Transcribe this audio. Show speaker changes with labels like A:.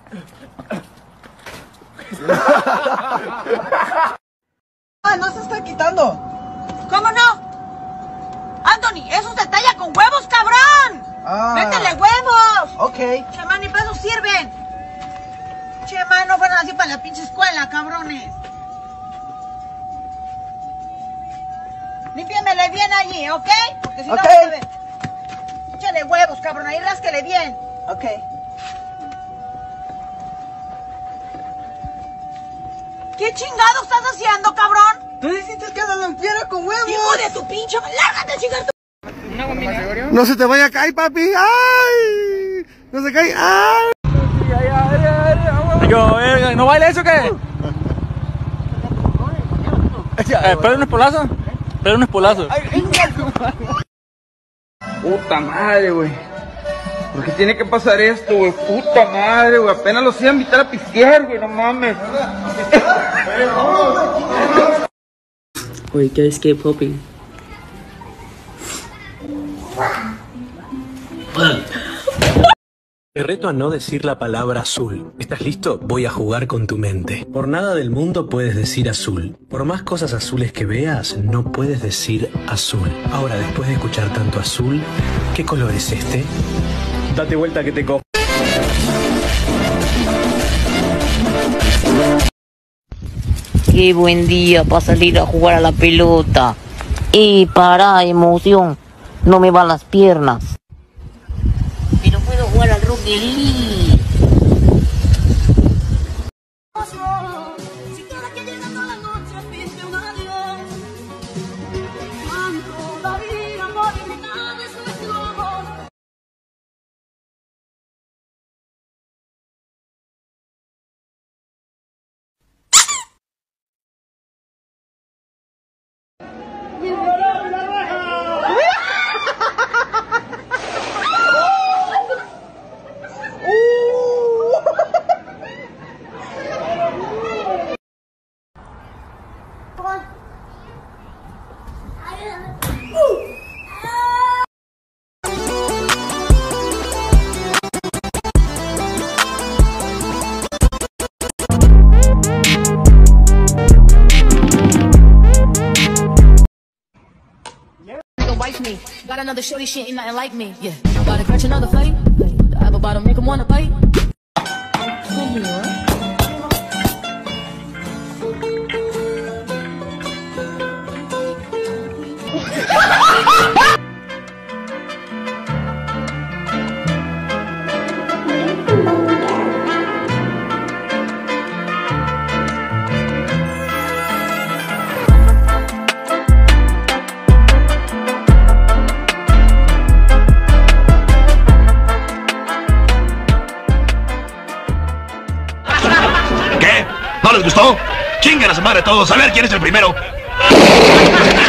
A: Ah, no se está quitando.
B: ¿Cómo no? Anthony, eso se talla con huevos, cabrón. ¡Métele huevos!
A: Ok.
B: Che, man, ni pesos sirven. Che, man, no fueron así para la pinche escuela, cabrones. Límpiamele bien allí, ¿ok? Porque si no, vas a ver. Échale huevos, cabrón, ahí rásquele bien.
A: Ok.
B: ¿Qué chingado estás haciendo, cabrón?
A: Tú dijiste que la limpiara con huevos.
B: ¡Hijo de tu pinche! ¡Lárgate, chingar tu!
C: No se te vaya a caer, papi. ¡Ay! No se cae. ¡Ay!
D: ¿No baila eso qué? ¿Pero un espolazo? ¿Pero un espolazo? Puta madre, güey. ¿Por qué tiene que pasar esto, güey? Puta madre, güey. Apenas los iba a invitar a pistear, güey. No mames.
E: Oye, ¿qué escape hopping?
F: Te reto a no decir la palabra azul. ¿Estás listo? Voy a jugar con tu mente. Por nada del mundo puedes decir azul. Por más cosas azules que veas, no puedes decir azul. Ahora, después de escuchar tanto azul, ¿qué color es este? Date vuelta que te cojo.
E: Qué buen día para salir a jugar a la pelota. Y para emoción, no me van las piernas. Pero puedo jugar al Rocket League.
G: Me. Got another shorty, shit ain't nothing like me. Yeah, about to catch another fight. I have about to make him wanna bite.
H: ¿Qué? ¿No les gustó? ¡Chinguen a su madre todos! A ver quién es el primero.